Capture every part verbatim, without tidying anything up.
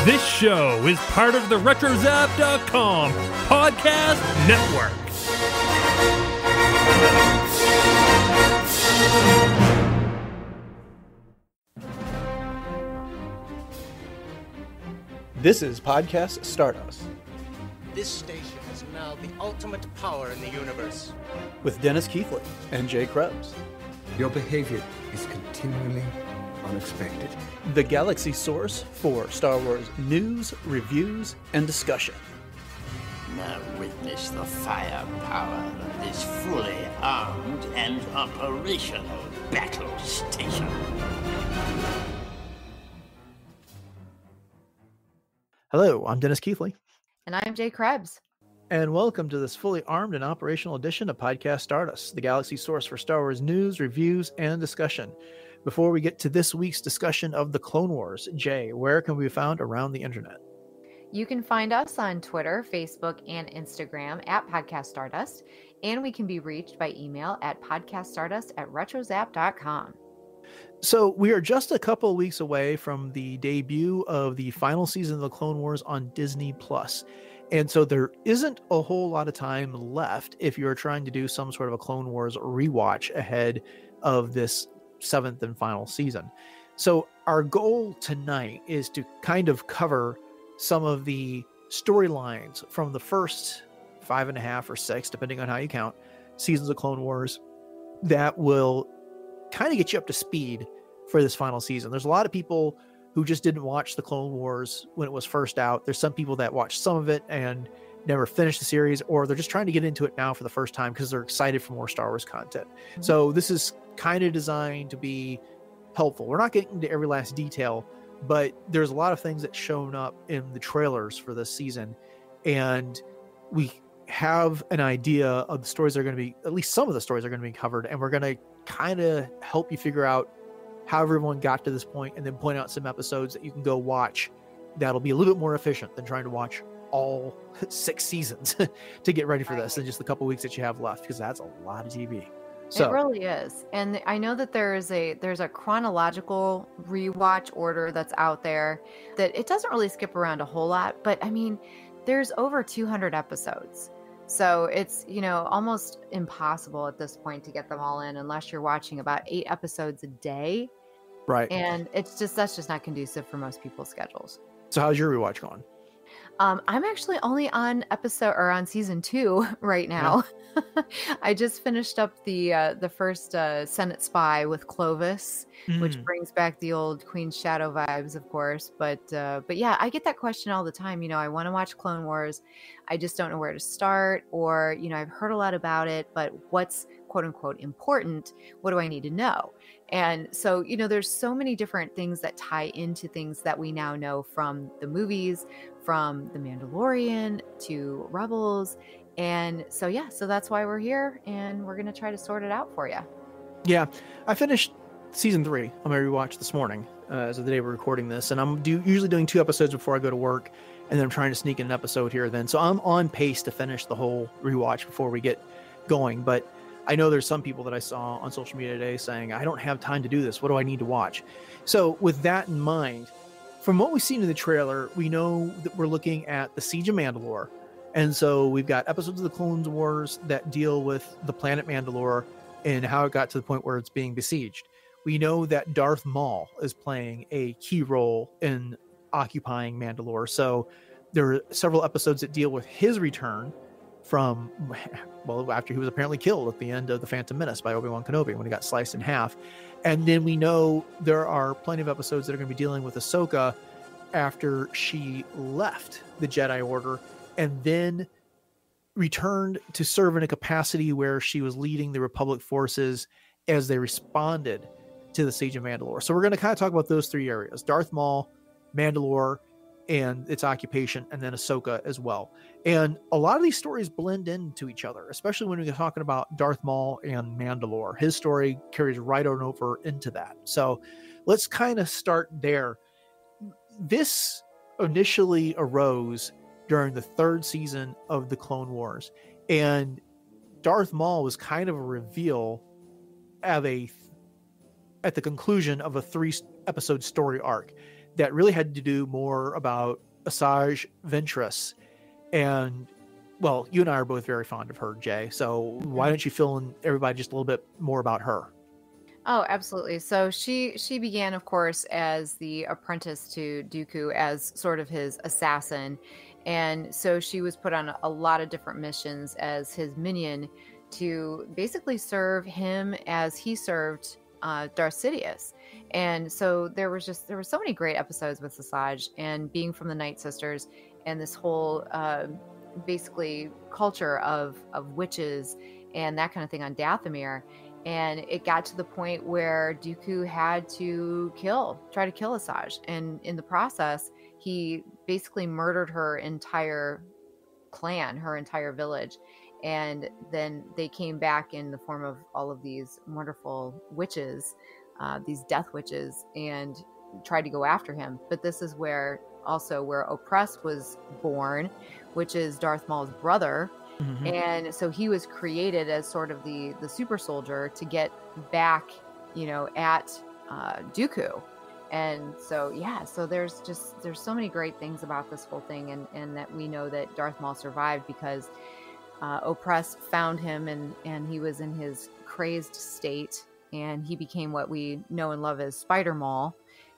This show is part of the retro zap dot com podcast network. This is Podcast Stardust. This station is now the ultimate power in the universe. With Dennis Keithley and Jay Krebs. Your behavior is continually unexpected. The galaxy source for Star Wars news, reviews, and discussion. Now witness the firepower of this fully armed and operational battle station. Hello, I'm Dennis Keithley. And I'm Jay Krebs. And welcome to this fully armed and operational edition of Podcast Stardust, the galaxy source for Star Wars news, reviews, and discussion. Before we get to this week's discussion of the Clone Wars, Jay, where can we be found around the internet? You can find us on Twitter, Facebook, and Instagram at Podcast Stardust, and we can be reached by email at podcaststardust at retro zap dot com. So we are just a couple of weeks away from the debut of the final season of the Clone Wars on Disney Plus. And so there isn't a whole lot of time left if you're trying to do some sort of a Clone Wars rewatch ahead of this seventh and final season. So our goal tonight is to kind of cover some of the storylines from the first five and a half or six, depending on how you count, seasons of Clone Wars that will kind of get you up to speed for this final season. There's a lot of people who just didn't watch the Clone Wars when it was first out. There's some people that watched some of it and never finished the series, or they're just trying to get into it now for the first time because they're excited for more Star Wars content. Mm-hmm. So this is kind of designed to be helpful. We're not getting into every last detail, but there's a lot of things that shown up in the trailers for this season. And we have an idea of the stories that are going to be, at least some of the stories are going to be covered. And we're going to kind of help you figure out how everyone got to this point and then point out some episodes that you can go watch that'll be a little bit more efficient than trying to watch all six seasons to get ready for this in just the couple weeks that you have left, because that's a lot of T V. So it really is. And I know that there is a there's a chronological rewatch order that's out there that it doesn't really skip around a whole lot, but I mean, there's over two hundred episodes. So it's, you know, almost impossible at this point to get them all in unless you're watching about eight episodes a day. Right. And it's just, that's just not conducive for most people's schedules. So how's your rewatch going? Um, I'm actually only on episode or on season two right now. Yeah. I just finished up the uh, the first uh, Senate Spy with Clovis, mm. which brings back the old Queen's Shadow vibes, of course. But uh, but yeah, I get that question all the time. You know, I want to watch Clone Wars. I just don't know where to start, or you know, I've heard a lot about it, but what's quote unquote important? What do I need to know? And so, you know, there's so many different things that tie into things that we now know from the movies, from The Mandalorian to Rebels. And so, yeah, so that's why we're here, and we're going to try to sort it out for you. Yeah, I finished season three on my rewatch this morning uh, as of the day we're recording this. And I'm do, usually doing two episodes before I go to work, and then I'm trying to sneak in an episode here then. So I'm on pace to finish the whole rewatch before we get going. But I know there's some people that I saw on social media today saying, I don't have time to do this. What do I need to watch? So with that in mind, from what we've seen in the trailer, we know that we're looking at the Siege of Mandalore. And so we've got episodes of the Clone Wars that deal with the planet Mandalore and how it got to the point where it's being besieged. We know that Darth Maul is playing a key role in occupying Mandalore. So there are several episodes that deal with his return from, well, after he was apparently killed at the end of The Phantom Menace by Obi-Wan Kenobi when he got sliced in half. And then we know there are plenty of episodes that are going to be dealing with Ahsoka after she left the Jedi Order and then returned to serve in a capacity where she was leading the Republic forces as they responded to the Siege of Mandalore. So we're going to kind of talk about those three areas: Darth Maul, Mandalore, and its occupation, and then Ahsoka as well. And a lot of these stories blend into each other, especially when we're talking about Darth Maul and Mandalore. His story carries right on over into that. So let's kind of start there. This initially arose during the third season of the Clone Wars, and Darth Maul was kind of a reveal of a at the conclusion of a three episode story arc that really had to do more about Asajj Ventress. And, well, you and I are both very fond of her, Jay. So why don't you fill in everybody just a little bit more about her? Oh, absolutely. So she she began, of course, as the apprentice to Dooku, as sort of his assassin. And so she was put on a lot of different missions as his minion to basically serve him as he served uh, Darth Sidious. And so there was just, there were so many great episodes with Asajj, and being from the Night Sisters and this whole uh, basically culture of, of witches and that kind of thing on Dathomir. And it got to the point where Dooku had to kill, try to kill Asajj. And in the process, he basically murdered her entire clan, her entire village. And then they came back in the form of all of these wonderful witches, uh, these death witches, and tried to go after him. But this is where also where Opress was born, which is Darth Maul's brother. Mm-hmm. And so he was created as sort of the the super soldier to get back, you know, at uh, Dooku. And so, yeah, so there's just, there's so many great things about this whole thing. And, and that we know that Darth Maul survived because uh, Opress found him, and, and he was in his crazed state, and he became what we know and love as Spider Maul.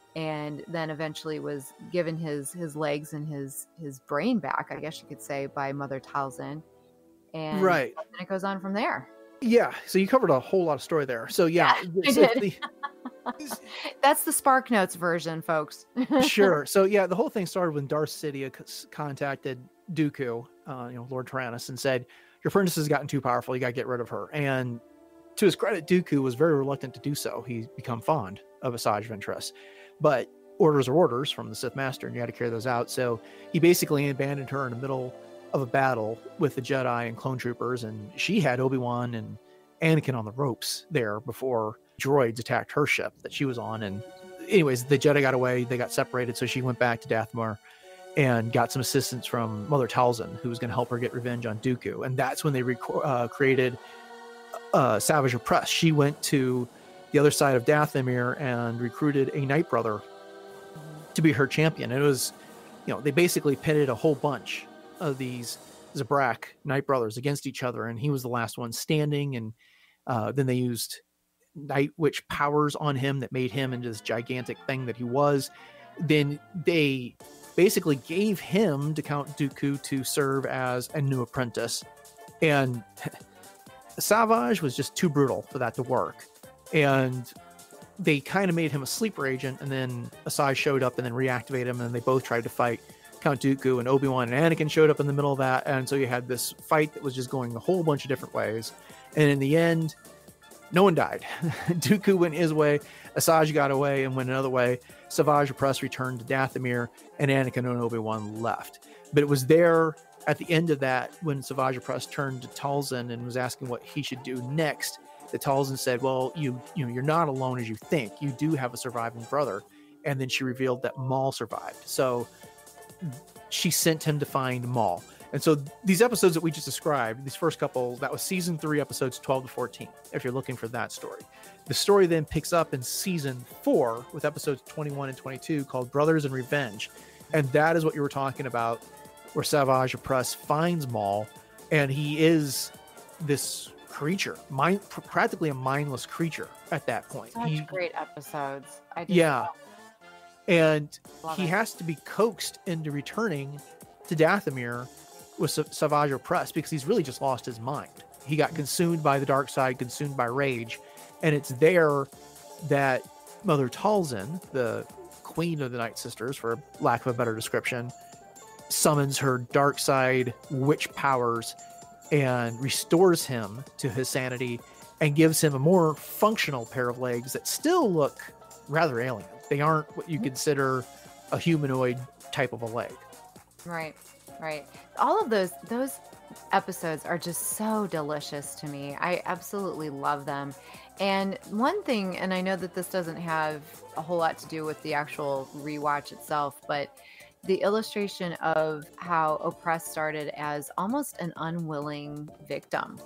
And then eventually was given his, his legs and his, his brain back, I guess you could say, by Mother Talzin. And right. then it goes on from there. Yeah. So you covered a whole lot of story there. So yeah, yeah so I did. The, that's the Spark Notes version, folks. Sure. So yeah, the whole thing started when Darth Sidious contacted Dooku, uh, you know, Lord Tyrannus, and said, "Your princess has gotten too powerful. You got to get rid of her." And to his credit, Dooku was very reluctant to do so. He's become fond of Asajj Ventress, but orders are orders from the Sith Master, and you got to carry those out. So he basically abandoned her in the middle of a battle with the Jedi and clone troopers, and she had Obi-Wan and Anakin on the ropes there before droids attacked her ship that she was on. And anyways, the Jedi got away, they got separated, so she went back to Dathomir and got some assistance from Mother Talzin, who was going to help her get revenge on Dooku. And that's when they rec- uh, created uh, Savage Opress. She went to the other side of Dathomir and recruited a Night Brother to be her champion. And it was, you know, they basically pitted a whole bunch of these Zabrak Night Brothers against each other, and he was the last one standing. And uh, then they used Night Witch powers on him that made him into this gigantic thing that he was. Then they basically gave him to Count Dooku to serve as a new apprentice, and Savage was just too brutal for that to work. And they kind of made him a sleeper agent, and then Asajj showed up and then reactivated him, and they both tried to fight Count Dooku, and Obi-Wan and Anakin showed up in the middle of that. And so you had this fight that was just going a whole bunch of different ways. And in the end, no one died. Dooku went his way, Asajj got away and went another way. Savage Opress returned to Dathomir, and Anakin and Obi-Wan left. But it was there at the end of that when Savage Opress turned to Talzin and was asking what he should do next, that Talzin said, well, you, you know, you're not alone as you think. You do have a surviving brother. And then she revealed that Maul survived. So she sent him to find Maul. And so these episodes that we just described, these first couple, that was season three, episodes twelve to fourteen, if you're looking for that story. The story then picks up in season four with episodes twenty-one and twenty-two called Brothers and Revenge. And that is what you were talking about, where Savage Opress finds Maul, and he is this creature, mind, practically a mindless creature at that point. Such he, great episodes. I did yeah. That. And Love he it. has to be coaxed into returning to Dathomir with Savage Opress because he's really just lost his mind. He got consumed by the dark side, consumed by rage. And it's there that Mother Talzin, the queen of the Night Sisters, for lack of a better description, summons her dark side witch powers and restores him to his sanity and gives him a more functional pair of legs that still look rather alien. They aren't what you consider a humanoid type of a leg. Right, right. All of those those episodes are just so delicious to me. I absolutely love them. And one thing, and I know that this doesn't have a whole lot to do with the actual rewatch itself, but the illustration of how Opress started as almost an unwilling victim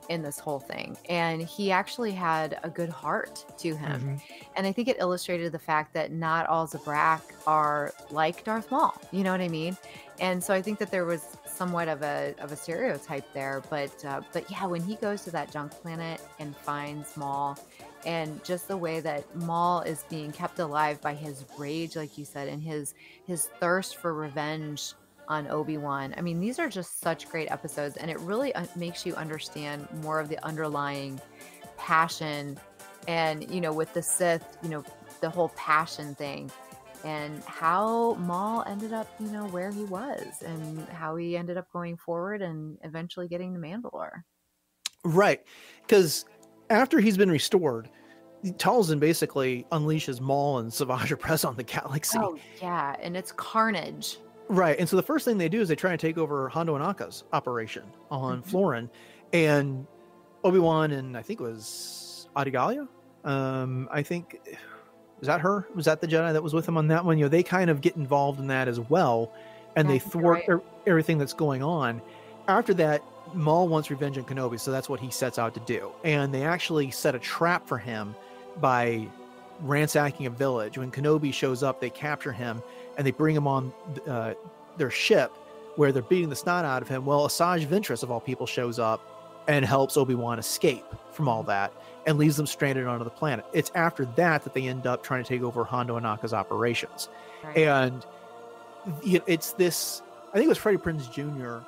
in this whole thing. And he actually had a good heart to him. Mm-hmm. And I think it illustrated the fact that not all Zabrak are like Darth Maul. You know what I mean? And so I think that there was somewhat of a of a stereotype there. But uh, but yeah, when he goes to that junk planet and finds Maul, and just the way that Maul is being kept alive by his rage, like you said, and his his thirst for revenge on Obi-Wan. I mean, these are just such great episodes, and it really uh, makes you understand more of the underlying passion. And, you know, with the Sith, you know, the whole passion thing, and how Maul ended up, you know, where he was, and how he ended up going forward and eventually getting the Mandalore. Right. Because after he's been restored, Talzin basically unleashes Maul and Savage Opress on the galaxy. Oh, yeah. And it's carnage. Right. And so the first thing they do is they try to take over Hondo Anaka's operation on mm-hmm. Florin, and Obi-Wan and I think it was Adigalia. Um, I think, was that her? Was that the Jedi that was with him on that one? You know, they kind of get involved in that as well, and yeah, they thwart right. er- everything that's going on. After that, Maul wants revenge on Kenobi, so that's what he sets out to do. And they actually set a trap for him by ransacking a village. When Kenobi shows up, they capture him and they bring him on uh, their ship, where they're beating the snot out of him. Well, Asajj Ventress, of all people, shows up and helps Obi-Wan escape from all that and leaves them stranded onto the planet. It's after that that they end up trying to take over Hondo Anaka's operations. Right. And it's this, I think it was Freddie Prinze Junior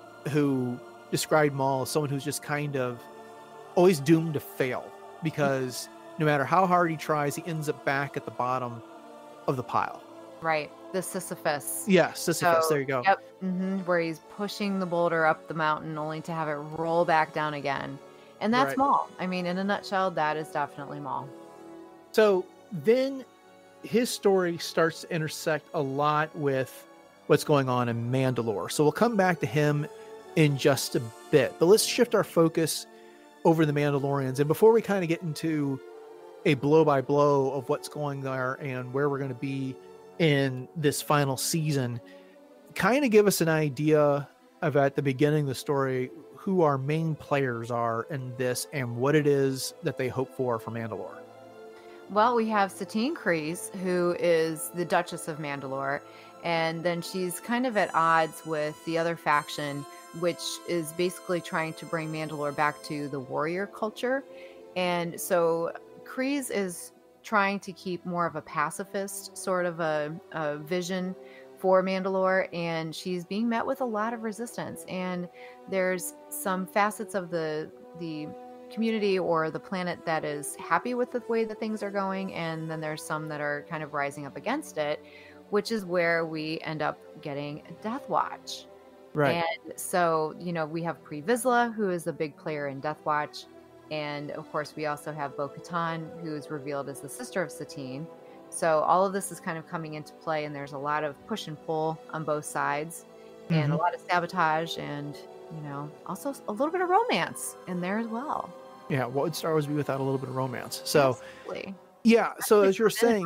who described Maul as someone who's just kind of always doomed to fail, because no matter how hard he tries, he ends up back at the bottom of the pile. Right. The Sisyphus. Yeah, Sisyphus. So, there you go. Yep. Mm-hmm, where he's pushing the boulder up the mountain only to have it roll back down again. And that's right. Maul. I mean, in a nutshell, that is definitely Maul. So then his story starts to intersect a lot with what's going on in Mandalore. So we'll come back to him in just a bit. But let's shift our focus over the Mandalorians. And before we kind of get into a blow-by-blow of what's going there and where we're going to be in this final season, kind of give us an idea of, at the beginning of the story, who our main players are in this and what it is that they hope for for Mandalore. Well, we have Satine Kryze, who is the Duchess of Mandalore, and then she's kind of at odds with the other faction, which is basically trying to bring Mandalore back to the warrior culture. And so Kryze is trying to keep more of a pacifist sort of a, a vision for Mandalore, and she's being met with a lot of resistance. And there's some facets of the the community or the planet that is happy with the way that things are going, and then there's some that are kind of rising up against it, which is where we end up getting Death Watch. Right. And so, you know, we have Pre Vizsla, who is a big player in Death Watch. And of course, we also have Bo-Katan, who is revealed as the sister of Satine. So all of this is kind of coming into play, and there's a lot of push and pull on both sides, mm-hmm. and a lot of sabotage, and, you know, also a little bit of romance in there as well. Yeah, what would Star Wars be without a little bit of romance? So, Absolutely. yeah, so as you're saying,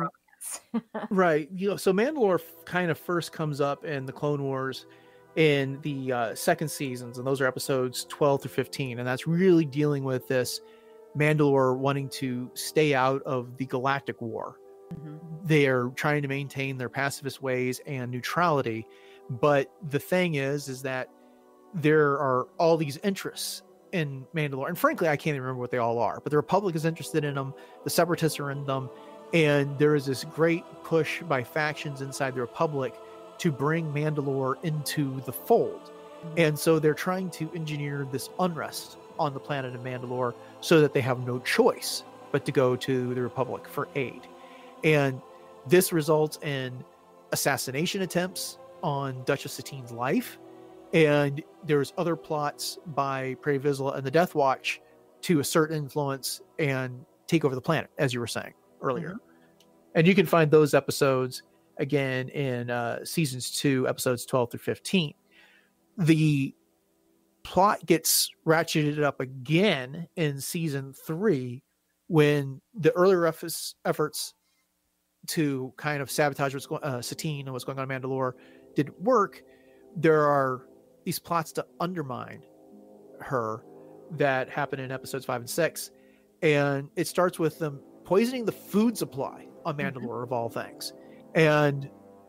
right, you know, so Mandalore kind of first comes up in the Clone Wars in the uh, second seasons, and those are episodes twelve through fifteen, and that's really dealing with this Mandalore wanting to stay out of the galactic war. Mm-hmm. They're trying to maintain their pacifist ways and neutrality, but the thing is is that there are all these interests in Mandalore, and frankly I can't even remember what they all are, but the Republic is interested in them, the Separatists are in them, and there is this great push by factions inside the Republic to bring Mandalore into the fold. And so they're trying to engineer this unrest on the planet of Mandalore so that they have no choice but to go to the Republic for aid. And this results in assassination attempts on Duchess Satine's life. And there's other plots by Pre Vizsla and the Death Watch to assert influence and take over the planet, as you were saying earlier. Mm-hmm. And you can find those episodes again in uh, seasons two, episodes twelve through fifteen. The plot gets ratcheted up again in season three when the earlier efforts, efforts to kind of sabotage what's going, uh, Satine and what's going on in Mandalore didn't work. There are these plots to undermine her that happen in episodes five and six. And it starts with them poisoning the food supply on Mandalore, mm-hmm. of all things. And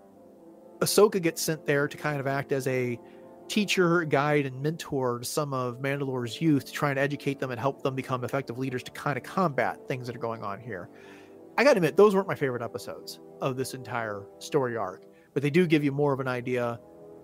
Ahsoka gets sent there to kind of act as a teacher, guide, and mentor to some of Mandalore's youth, to try and educate them and help them become effective leaders to kind of combat things that are going on here. I gotta admit, those weren't my favorite episodes of this entire story arc, but they do give you more of an idea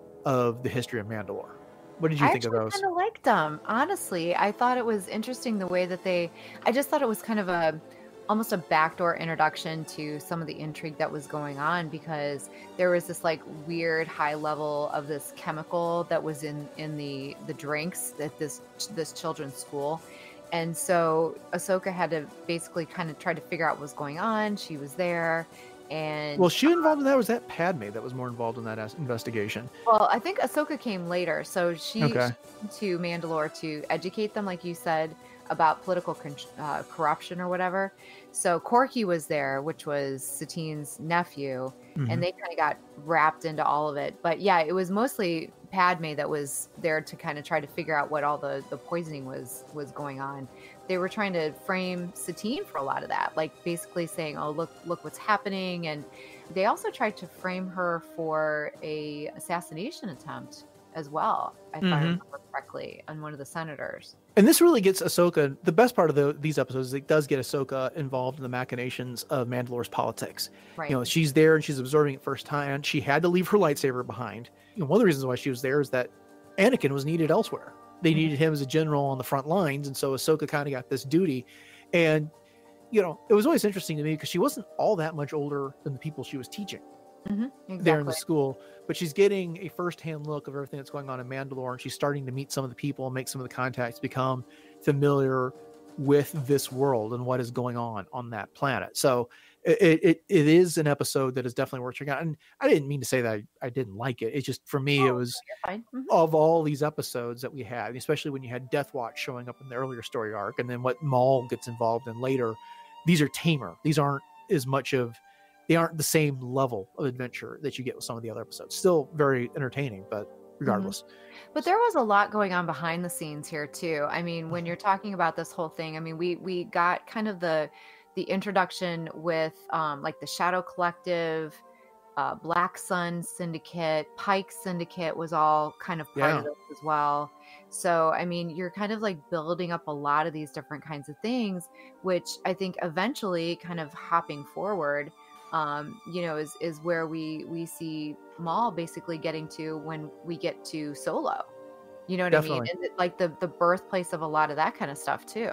of the history of Mandalore. What did you I think of those? I kind of liked them, honestly. I thought it was interesting the way that they, I just thought it was kind of a, almost a backdoor introduction to some of the intrigue that was going on, because there was this like weird high level of this chemical that was in, in the, the drinks at this, this children's school. And so Ahsoka had to basically kind of try to figure out what was going on. She was there. And well, she involved in that? Was that Padme that was more involved in that investigation? Well, I think Ahsoka came later. So she, okay. she to Mandalore to educate them, like you said, about political con- uh, corruption or whatever. So Corky was there, which was Satine's nephew, mm-hmm. and they kind of got wrapped into all of it. But yeah, it was mostly Padme that was there to kind of try to figure out what all the, the poisoning was was going on. They were trying to frame Satine for a lot of that, like basically saying, oh, look, look what's happening. And they also tried to frame her for a assassination attempt as well, if mm-hmm. I remember correctly, on one of the senators. And this really gets Ahsoka, the best part of the, these episodes is it does get Ahsoka involved in the machinations of Mandalore's politics. Right. You know, she's there and she's observing it firsthand. She had to leave her lightsaber behind. You know, one of the reasons why she was there is that Anakin was needed elsewhere. They needed him as a general on the front lines, and so Ahsoka kind of got this duty. And, you know, it was always interesting to me because she wasn't all that much older than the people she was teaching mm-hmm, exactly. there in the school. But she's getting a firsthand look of everything that's going on in Mandalore, and she's starting to meet some of the people and make some of the contacts, become familiar with this world and what is going on on that planet. So it it, it is an episode that is definitely worth checking out. And I didn't mean to say that I, I didn't like it. It's just, for me, oh, it was mm-hmm. of all these episodes that we had, especially when you had Death Watch showing up in the earlier story arc, and then what Maul gets involved in later, these are tamer. These aren't as much of, they aren't the same level of adventure that you get with some of the other episodes. Still very entertaining, but regardless. Mm-hmm. But there was a lot going on behind the scenes here too. I mean, when you're talking about this whole thing, I mean, we we got kind of the the introduction with um, like the Shadow Collective, uh, Black Sun Syndicate, Pike Syndicate was all kind of part yeah. of this as well. So, I mean, you're kind of like building up a lot of these different kinds of things, which I think eventually kind of hopping forward, um, you know, is, is where we, we see Maul basically getting to when we get to Solo, you know what Definitely. I mean? And like the, the birthplace of a lot of that kind of stuff too.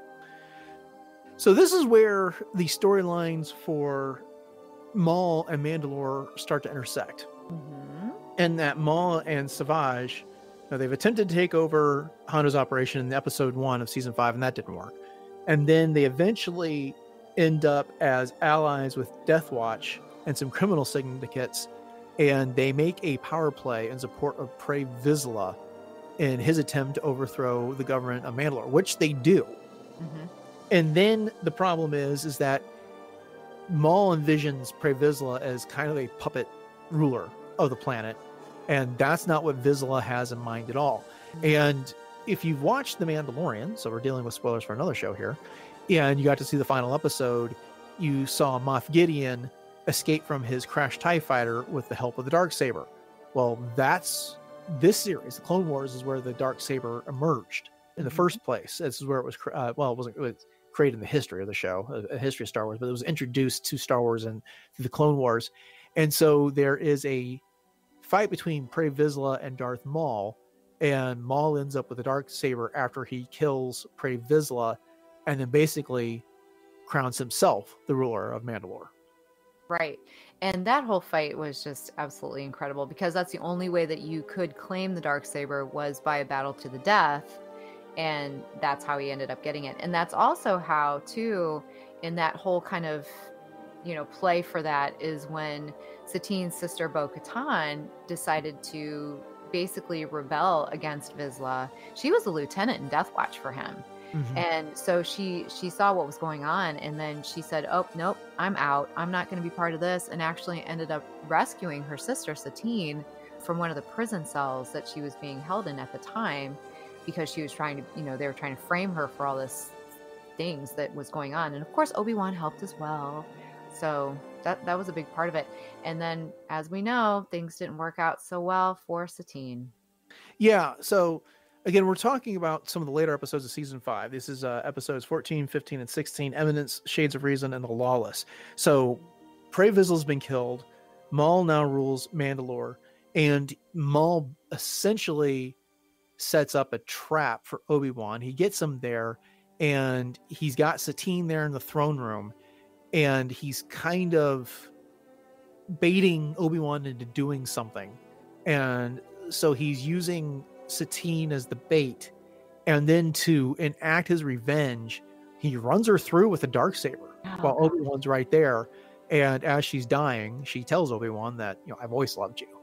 So this is where the storylines for Maul and Mandalore start to intersect. Mm-hmm. And that Maul and Savage, you know, they've attempted to take over Hondo's operation in episode one of season five, and that didn't work. And then they eventually end up as allies with Death Watch and some criminal syndicates, and they make a power play in support of Pre Vizsla in his attempt to overthrow the government of Mandalore, which they do. Mm-hmm. And then the problem is, is that Maul envisions Pre Vizsla as kind of a puppet ruler of the planet, and that's not what Vizsla has in mind at all. And if you've watched The Mandalorian, so we're dealing with spoilers for another show here, and you got to see the final episode, you saw Moff Gideon escape from his crashed TIE fighter with the help of the Darksaber. Well, that's this series. The Clone Wars is where the Darksaber emerged in the first place. This is where it was, uh, well, it wasn't, it was created in the history of the show, a, a history of Star Wars, but it was introduced to Star Wars and through the Clone Wars. And so there is a fight between Pre Vizsla and Darth Maul, and Maul ends up with a Darksaber after he kills Pre Vizsla, and then basically crowns himself the ruler of Mandalore. Right. And that whole fight was just absolutely incredible, because that's the only way that you could claim the Darksaber was by a battle to the death. And that's how he ended up getting it. And that's also how, too, in that whole kind of, you know, play for that is when Satine's sister Bo-Katan decided to basically rebel against Vizsla. She was a lieutenant in Death Watch for him. Mm-hmm. And so she she saw what was going on, and then she said, oh, nope, I'm out. I'm not going to be part of this, and actually ended up rescuing her sister Satine from one of the prison cells that she was being held in at the time. because she was trying to, you know, they were trying to frame her for all this things that was going on. And of course, Obi-Wan helped as well. So that, that was a big part of it. And then, as we know, things didn't work out so well for Satine. Yeah. So again, we're talking about some of the later episodes of season five. This is uh, episodes fourteen, fifteen, and sixteen, Eminence, Shades of Reason, and the Lawless. So Pre Vizsla's been killed. Maul now rules Mandalore, and Maul essentially sets up a trap for Obi-Wan. He gets him there, and he's got Satine there in the throne room, and he's kind of baiting Obi-Wan into doing something. And so he's using Satine as the bait, and then to enact his revenge, he runs her through with a Darksaber oh, while Obi-Wan's right there. And as she's dying, she tells Obi-Wan that, you know, I've always loved you.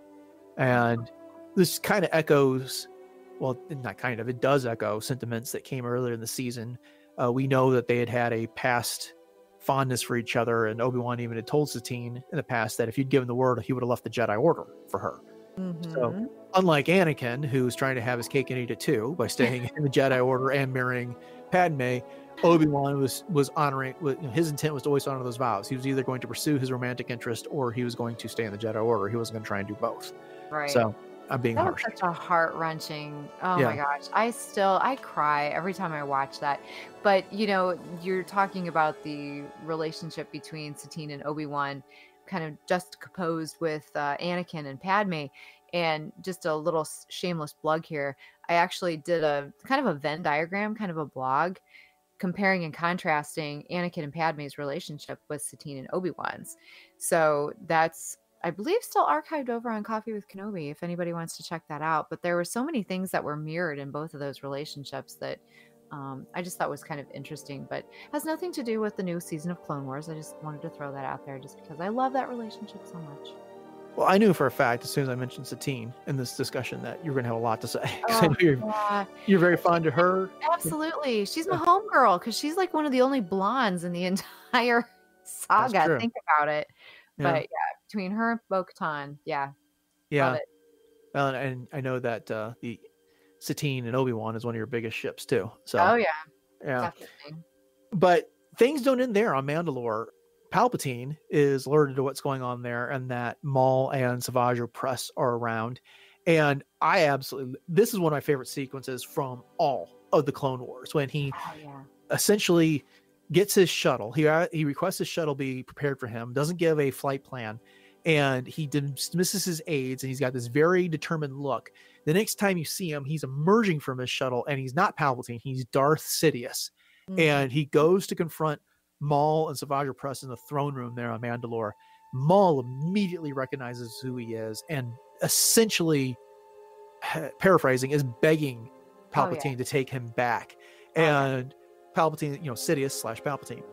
And this kind of echoes, well, not kind of, it does echo sentiments that came earlier in the season. Uh, we know that they had had a past fondness for each other, and Obi-Wan even had told Satine in the past that if he'd given the word, he would have left the Jedi Order for her. Mm-hmm. So unlike Anakin, who's trying to have his cake and eat it too by staying in the Jedi Order and marrying Padme, Obi-Wan was was honoring, you know, his intent was to always honor those vows. He was either going to pursue his romantic interest or he was going to stay in the Jedi Order. He wasn't going to try and do both. Right. So I'm being that harsh. was such a heart-wrenching, oh yeah. my gosh. I still, I cry every time I watch that. But, you know, you're talking about the relationship between Satine and Obi-Wan kind of juxtaposed with uh, Anakin and Padme. And just a little shameless plug here. I actually did a kind of a Venn diagram, kind of a blog, comparing and contrasting Anakin and Padme's relationship with Satine and Obi-Wan's. So that's, I believe, still archived over on Coffee with Kenobi, if anybody wants to check that out. But there were so many things that were mirrored in both of those relationships that um, I just thought was kind of interesting, but has nothing to do with the new season of Clone Wars. I just wanted to throw that out there just because I love that relationship so much. Well, I knew for a fact, as soon as I mentioned Satine in this discussion, that you're going to have a lot to say. Oh, you're, yeah. you're very fond of her. Absolutely. She's my homegirl because she's like one of the only blondes in the entire saga. Think about it. Yeah. But yeah, between her and Bo-Katan, yeah. Yeah. Well, and I know that uh, the Satine and Obi-Wan is one of your biggest ships too. So. Oh, yeah. Yeah. Definitely. But things don't end there on Mandalore. Palpatine is alerted to what's going on there, and that Maul and Savage Opress are around. And I absolutely, this is one of my favorite sequences from all of the Clone Wars, when he oh, yeah. essentially gets his shuttle. He he requests his shuttle be prepared for him, doesn't give a flight plan, and he dismisses his aides, and he's got this very determined look. The next time you see him, he's emerging from his shuttle, and he's not Palpatine, he's Darth Sidious. Mm-hmm. And he goes to confront Maul and Savage Opress in the throne room there on Mandalore. Maul immediately recognizes who he is and essentially, paraphrasing, is begging Palpatine oh, yeah. to take him back. Oh, and yeah. Palpatine, you know, Sidious slash Palpatine,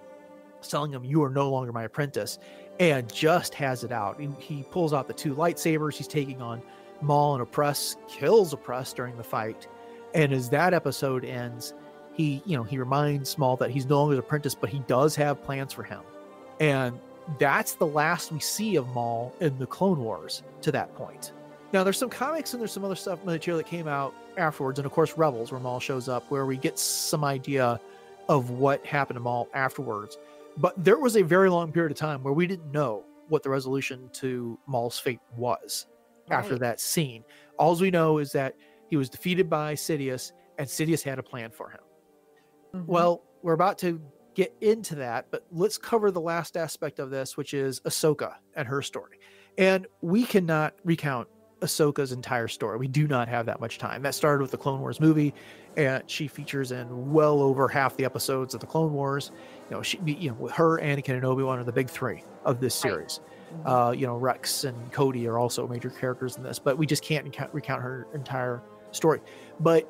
is telling him, you are no longer my apprentice, and just has it out. He, he pulls out the two lightsabers. He's taking on Maul and Opress, kills Opress during the fight. And as that episode ends, He, you know, he reminds Maul that he's no longer his apprentice, but he does have plans for him. And that's the last we see of Maul in the Clone Wars to that point. Now, there's some comics and there's some other stuff material that came out afterwards. And of course, Rebels, where Maul shows up, where we get some idea of what happened to Maul afterwards. But there was a very long period of time where we didn't know what the resolution to Maul's fate was right. after that scene. All we know is that he was defeated by Sidious, and Sidious had a plan for him. Mm-hmm. Well, we're about to get into that, but let's cover the last aspect of this, which is Ahsoka and her story. And we cannot recount Ahsoka's entire story. We do not have that much time. That started with the Clone Wars movie, and she features in well over half the episodes of the Clone Wars. You know, she, you know, with her, Anakin, and Obi-Wan are the big three of this series. Right. Mm-hmm. Uh, you know, Rex and Cody are also major characters in this, but we just can't recount, recount her entire story. But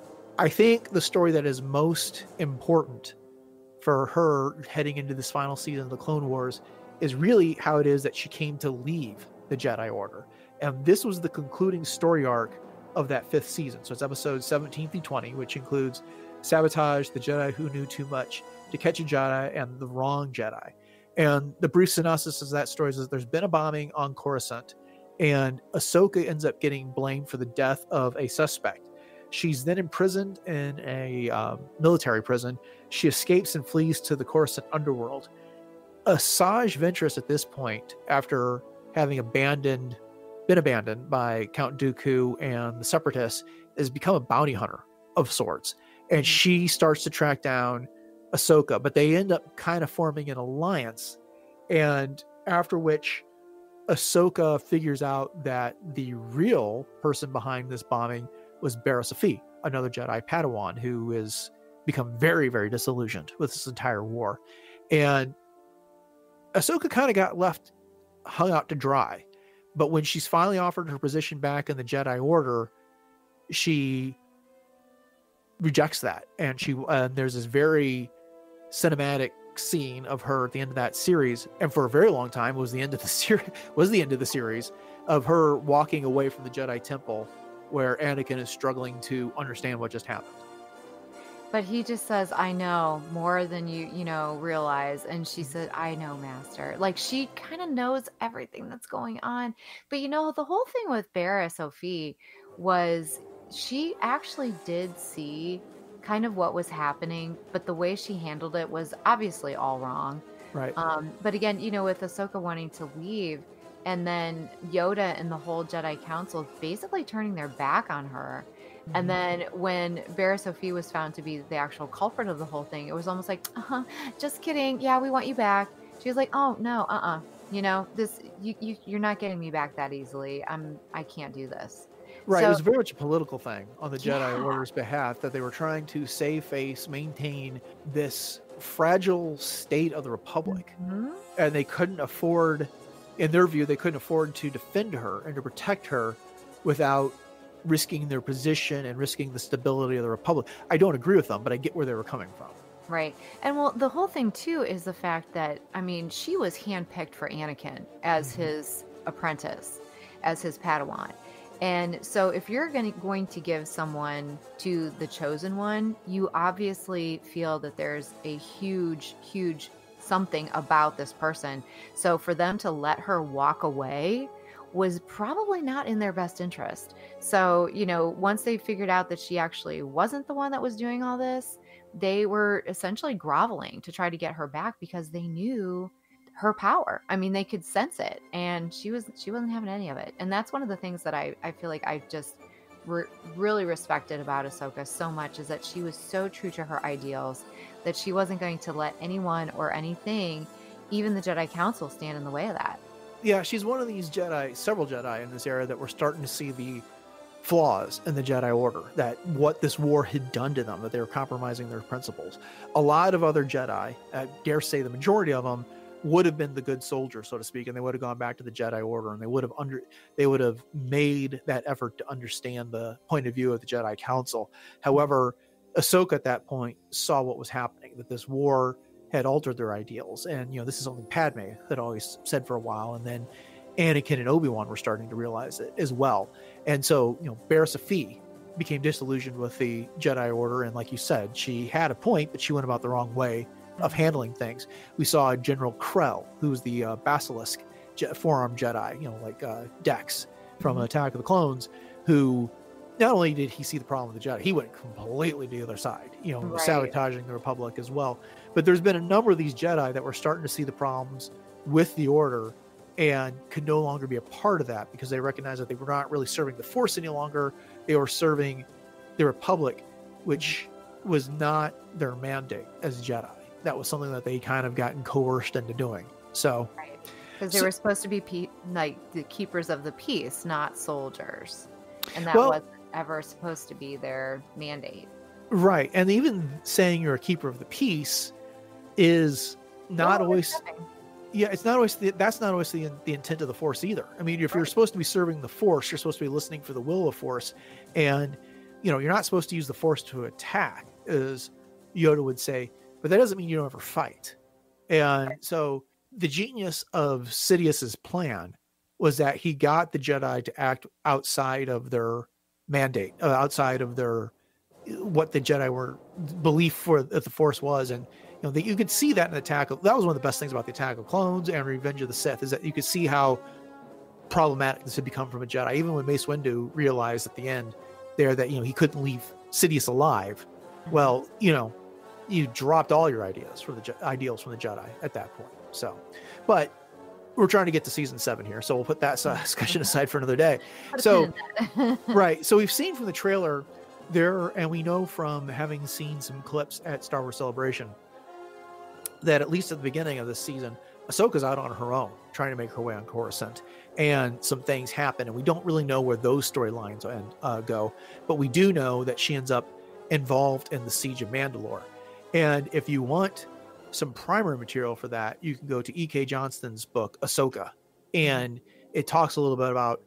I think the story that is most important for her heading into this final season of the Clone Wars is really how it is that she came to leave the Jedi Order. And this was the concluding story arc of that fifth season. So it's episodes seventeen through twenty, which includes Sabotage, the Jedi Who Knew Too Much, To Catch a Jedi, and The Wrong Jedi. And the brief synopsis of that story is that there's been a bombing on Coruscant, and Ahsoka ends up getting blamed for the death of a suspect. She's then imprisoned in a um, military prison. She escapes and flees to the Coruscant underworld. Asajj Ventress at this point, after having abandoned, been abandoned by Count Dooku and the Separatists, has become a bounty hunter of sorts. And she starts to track down Ahsoka, but they end up kind of forming an alliance. And after which Ahsoka figures out that the real person behind this bombing was Barriss Offee, another Jedi Padawan who has become very, very disillusioned with this entire war. And Ahsoka kind of got left hung out to dry. But when she's finally offered her position back in the Jedi Order, she rejects that. And she uh, there's this very cinematic scene of her at the end of that series, and for a very long time was the end of the series was the end of the series of her walking away from the Jedi Temple, where Anakin is struggling to understand what just happened. But he just says, I know more than you, you know, realize. And she said, I know, Master. Like, she kind of knows everything that's going on. But, you know, the whole thing with Barriss Offee was she actually did see kind of what was happening, but the way she handled it was obviously all wrong. Right. Um, but again, you know, with Ahsoka wanting to leave, and then Yoda and the whole Jedi Council basically turning their back on her. And then when Barriss Offee was found to be the actual culprit of the whole thing, it was almost like, uh-huh, just kidding. Yeah, we want you back. She was like, oh, no, uh-uh. You know, this, you, you, you're not getting me back that easily. I'm, I can't do this. Right. So, it was very much a political thing on the Jedi Yeah. Order's behalf, that they were trying to save face, maintain this fragile state of the Republic. Mhm. And they couldn't afford, in their view, they couldn't afford to defend her and to protect her without risking their position and risking the stability of the Republic. I don't agree with them, but I get where they were coming from. Right. And well, the whole thing too is the fact that, I mean, she was handpicked for Anakin as Mm-hmm. his apprentice, as his Padawan. And so if you're going to, going to give someone to the chosen one, you obviously feel that there's a huge, huge something about this person. So for them to let her walk away was probably not in their best interest. So, you know, once they figured out that she actually wasn't the one that was doing all this, they were essentially groveling to try to get her back because they knew her power. I mean, they could sense it, and she was she wasn't having any of it. And that's one of the things that I, I feel like I've just re- really respected about Ahsoka so much, is that she was so true to her ideals that she wasn't going to let anyone or anything, even the Jedi Council, stand in the way of that. Yeah, she's one of these Jedi, several Jedi in this era, that we're starting to see the flaws in the Jedi Order, that what this war had done to them, that they were compromising their principles. A lot of other Jedi, I dare say the majority of them, would have been the good soldier, so to speak, and they would have gone back to the Jedi Order, and they would have under they would have made that effort to understand the point of view of the Jedi Council. However, Ahsoka at that point saw what was happening, that this war had altered their ideals. And, you know, this is something Padme had always said for a while. And then Anakin and Obi-Wan were starting to realize it as well. And so, you know, Barriss Offee became disillusioned with the Jedi Order. And like you said, she had a point, but she went about the wrong way of handling things. We saw General Krell, who was the uh, Basilisk Je- four-armed Jedi, you know, like uh, Dex from Attack of the Clones, who not only did he see the problem with the Jedi, he went completely to the other side, you know, Right. sabotaging the Republic as well. But there's been a number of these Jedi that were starting to see the problems with the Order and could no longer be a part of that, because they recognized that they were not really serving the Force any longer. They were serving the Republic, which was not their mandate as Jedi. That was something that they kind of gotten coerced into doing. So, Right. Because they So- were supposed to be pe- like the keepers of the peace, not soldiers. And that Well- wasn't ever supposed to be their mandate. right. And even saying you're a keeper of the peace is not Well, always, it's nothing. yeah, it's not always, the, that's not always the, the intent of the Force either. I mean, if you're Right. supposed to be serving the Force, you're supposed to be listening for the will of Force. And, you know, you're not supposed to use the Force to attack, as Yoda would say, but that doesn't mean you don't ever fight. And so the genius of Sidious's plan was that he got the Jedi to act outside of their mandate, uh, outside of their, what the Jedi were belief for that the Force was. And, you know, that you could see that in Attack of, that was one of the best things about the Attack of Clones and Revenge of the Sith, is that you could see how problematic this had become from a Jedi. Even when Mace Windu realized at the end there that, you know, he couldn't leave Sidious alive. Well, you know, you dropped all your ideas from the Je- ideals from the Jedi at that point. So, but we're trying to get to season seven here, so we'll put that discussion aside for another day. So, right. So we've seen from the trailer there, and we know from having seen some clips at Star Wars Celebration that at least at the beginning of this season, Ahsoka's out on her own, trying to make her way on Coruscant, and some things happen, and we don't really know where those storylines end, uh, go, but we do know that she ends up involved in the Siege of Mandalore. And if you want some primary material for that, you can go to E K. Johnston's book, Ahsoka, and it talks a little bit about,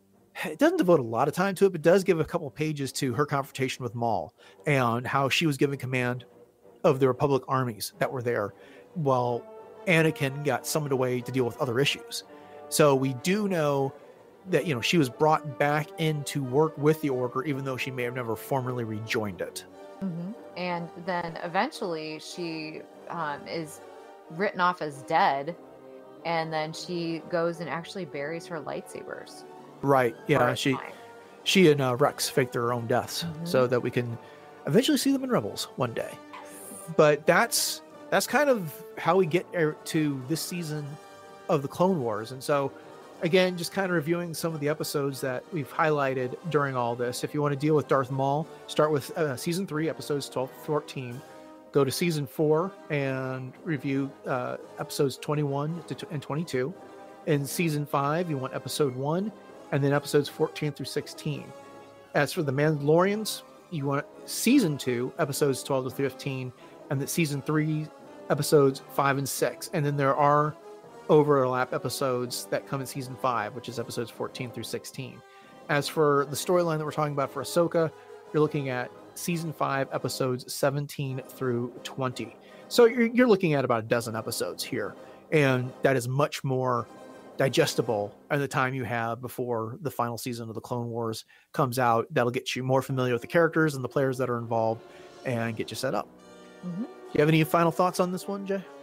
it doesn't devote a lot of time to it, but does give a couple of pages to her confrontation with Maul and how she was given command of the Republic armies that were there while Anakin got summoned away to deal with other issues. So we do know that, you know, she was brought back in to work with the Order, even though she may have never formally rejoined it. Mm-hmm. And then eventually she um, is written off as dead, and then she goes and actually buries her lightsabers. Right. Yeah. For She, time. she and uh, Rex faked their own deaths Mhm. so that we can eventually see them in Rebels one day. But that's that's kind of how we get er- to this season of the Clone Wars. And so, again, just kind of reviewing some of the episodes that we've highlighted during all this. If you want to deal with Darth Maul, start with uh, season three, episodes twelve, fourteen. Go to season four and review uh, episodes twenty-one to t- and twenty-two. In season five, you want episode one, and then episodes fourteen through sixteen. As for the Mandalorians, you want season two, episodes twelve to fifteen, and the season three, episodes five and six. And then there are overlap episodes that come in season five, which is episodes fourteen through sixteen. As for the storyline that we're talking about for Ahsoka, you're looking at season five, episodes seventeen through twenty. So you're, you're looking at about a dozen episodes here, and that is much more digestible at the time you have before the final season of the Clone Wars comes out. That'll get you more familiar with the characters and the players that are involved and get you set up. Mm-hmm. Do you have any final thoughts on this one, Jay?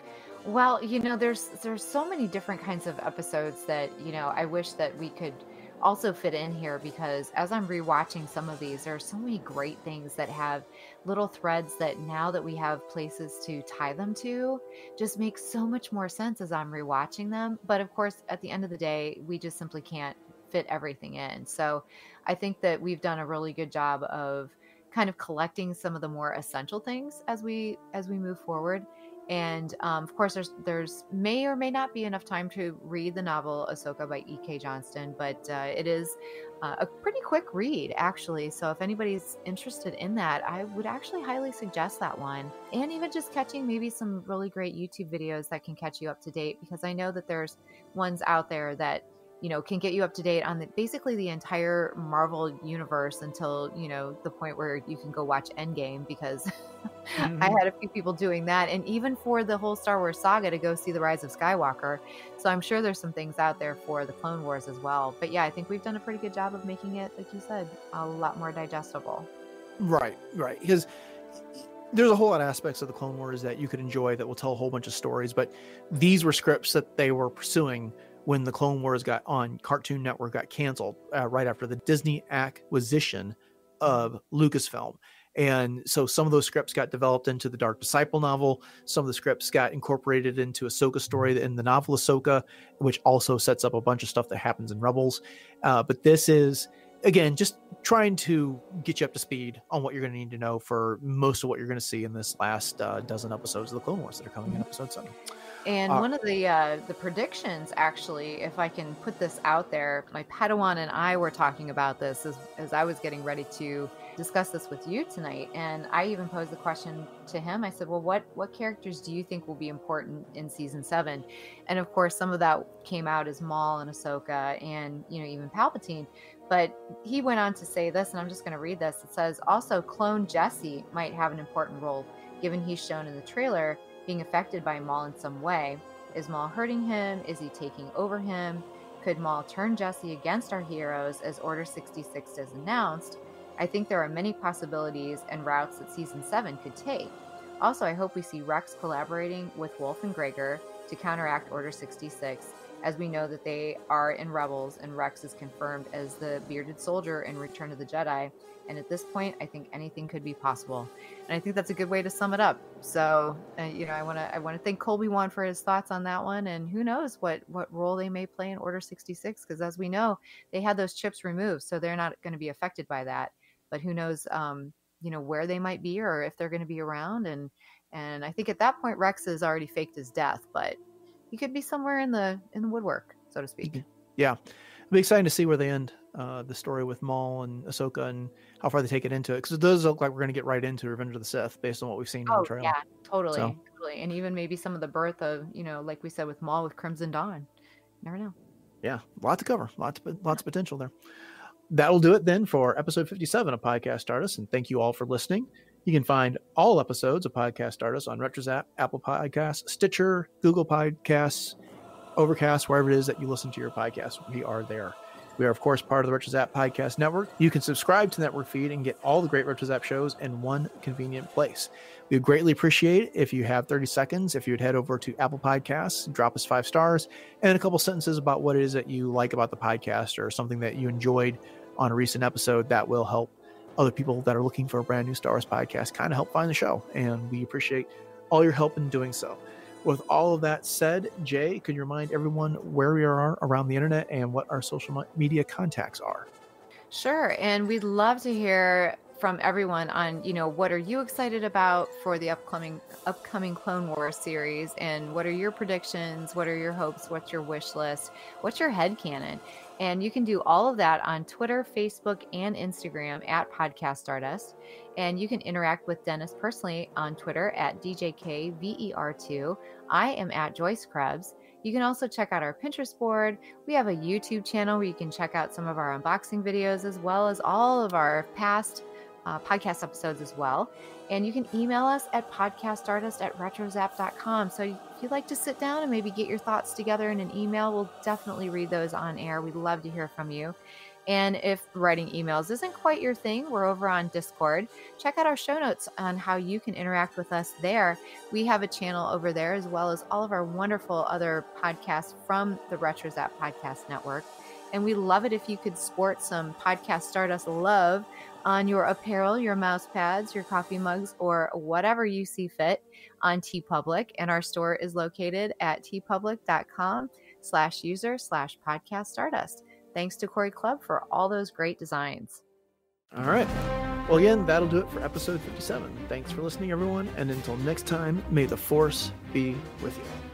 Well, you know, there's there's so many different kinds of episodes that, you know, I wish that we could also fit in here, because as I'm rewatching some of these, there are so many great things that have little threads that, now that we have places to tie them to, just makes so much more sense as I'm rewatching them. But of course, at the end of the day, we just simply can't fit everything in. So I think that we've done a really good job of kind of collecting some of the more essential things as we as we move forward. And um, of course, there's there's may or may not be enough time to read the novel Ahsoka by E K. Johnston, but uh, it is uh, a pretty quick read, actually. So if anybody's interested in that, I would actually highly suggest that one. And even just catching maybe some really great YouTube videos that can catch you up to date, because I know that there's ones out there that, you know, can get you up to date on the, basically the entire Marvel universe until, you know, the point where you can go watch Endgame, because Mm-hmm. I had a few people doing that. And even for the whole Star Wars saga, to go see The Rise of Skywalker. So I'm sure there's some things out there for the Clone Wars as well. But yeah, I think we've done a pretty good job of making it, like you said, a lot more digestible. Right, right. Because there's a whole lot of aspects of the Clone Wars that you could enjoy that will tell a whole bunch of stories. But these were scripts that they were pursuing when the Clone Wars got on Cartoon Network got canceled uh, right after the Disney acquisition of Lucasfilm. And so some of those scripts got developed into the Dark Disciple novel. Some of the scripts got incorporated into Ahsoka story in the novel Ahsoka, which also sets up a bunch of stuff that happens in Rebels. Uh, but this is, again, just trying to get you up to speed on what you're going to need to know for most of what you're going to see in this last uh, dozen episodes of the Clone Wars that are coming in episode seven. And Uh, one of the uh, the predictions, actually, if I can put this out there, my Padawan and I were talking about this as, as I was getting ready to discuss this with you tonight. And I even posed the question to him. I said, well, what, what characters do you think will be important in season seven? And of course, some of that came out as Maul and Ahsoka and, you know, even Palpatine. But he went on to say this, and I'm just going to read this. It says, also, clone Jesse might have an important role, given he's shown in the trailer being affected by Maul in some way. Is Maul hurting him? Is he taking over him? Could Maul turn Jesse against our heroes as Order sixty-six is announced? I think there are many possibilities and routes that season seven could take. Also, I hope we see Rex collaborating with Wolf and Gregor to counteract Order sixty-six, as we know that they are in Rebels, and Rex is confirmed as the bearded soldier in Return of the Jedi. And at this point, I think anything could be possible. And I think that's a good way to sum it up. So, uh, you know, I want to I want to thank Colby Wan for his thoughts on that one. And who knows what what role they may play in Order sixty-six, because as we know, they had those chips removed, so they're not going to be affected by that. But who knows, um, you know, where they might be or if they're going to be around. And and I think at that point, Rex has already faked his death, but he could be somewhere in the in the woodwork, so to speak. Yeah, it'll be exciting to see where they end uh, the story with Maul and Ahsoka and how far they take it into it, because it does look like we're going to get right into Revenge of the Sith based on what we've seen oh, in the trailer. Yeah, totally, so. totally, and even maybe some of the birth of, you know, like we said with Maul with Crimson Dawn. Never know. Yeah, a lot to cover, lots of, lots of potential there. That'll do it then for episode fifty-seven of Podcast Stardust, and thank you all for listening. You can find all episodes of Podcast Stardust on RetroZap, Apple Podcasts, Stitcher, Google Podcasts, Overcast, wherever it is that you listen to your podcast. We are there. We are, of course, part of the RetroZap Podcast Network. You can subscribe to the network feed and get all the great RetroZap shows in one convenient place. We would greatly appreciate it if you have thirty seconds, if you would head over to Apple Podcasts, drop us five stars, and a couple sentences about what it is that you like about the podcast or something that you enjoyed on a recent episode. That will help other people that are looking for a brand new Star Wars podcast kind of help find the show, and we appreciate all your help in doing so. With all of that said, Jay, could you remind everyone where we are around the internet and what our social media contacts are? Sure, and we'd love to hear from everyone on, you know, what are you excited about for the upcoming upcoming Clone Wars series, and what are your predictions, what are your hopes, what's your wish list, what's your headcanon? And you can do all of that on Twitter, Facebook, and Instagram at Podcast Stardust. And you can interact with Dennis personally on Twitter at D J K V E R two. I am at Joyce Krebs. You can also check out our Pinterest board. We have a YouTube channel where you can check out some of our unboxing videos, as well as all of our past uh, podcast episodes as well. And you can email us at podcaststardust at retrozap dot com. So if you'd like to sit down and maybe get your thoughts together in an email, we'll definitely read those on air. We'd love to hear from you. And if writing emails isn't quite your thing, we're over on Discord. Check out our show notes on how you can interact with us there. We have a channel over there, as well as all of our wonderful other podcasts from the RetroZap Podcast Network. And we love it if you could sport some Podcast Stardust love on your apparel, your mouse pads, your coffee mugs, or whatever you see fit on TeePublic. And our store is located at teepublic.com slash user slash podcast stardust. Thanks to Corey Club for all those great designs. All right. Well, again, that'll do it for episode fifty-seven. Thanks for listening, everyone. And until next time, may the Force be with you.